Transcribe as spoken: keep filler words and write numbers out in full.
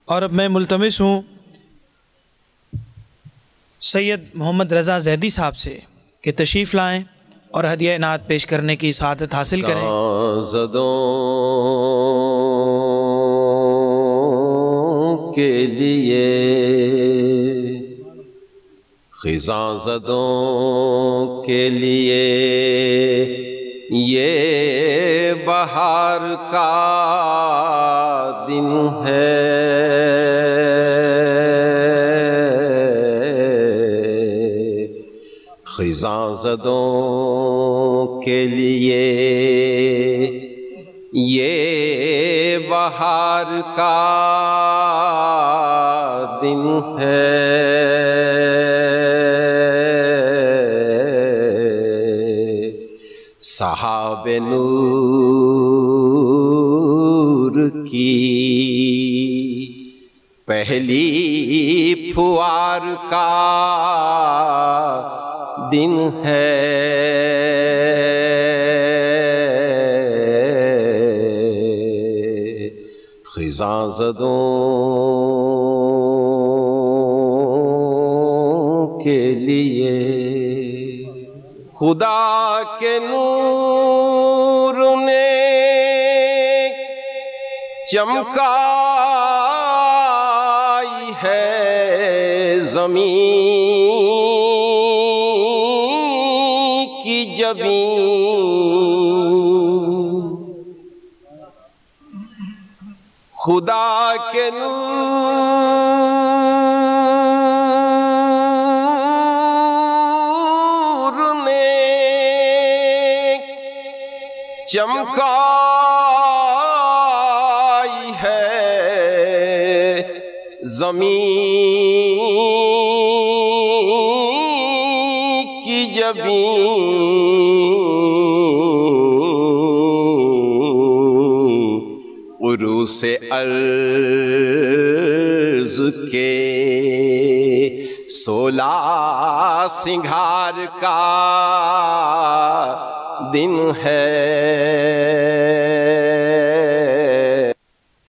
اور اب میں ملتمس ہوں سید محمد رضا زیدی صاحب سے کہ تشریف لائیں اور ہدیہ نعت پیش کرنے کی سعادت حاصل کریں۔ زدوں کے لیے خزاں زدوں کے لیے یہ بہار کا دن ہے، خزاں زدوں کے لیے یہ بہار کا دن ہے، صحاب نور کی پہلی پھوار کا دن ہے، خزاں زدوں کے لیے خدا کے نور نے چمکائی ہے زمین کی جبین، خدا کے نور نے چمکائی ہے زمین کی جبین، عروس ارض کے سولہ سنگھار کا دن ہے،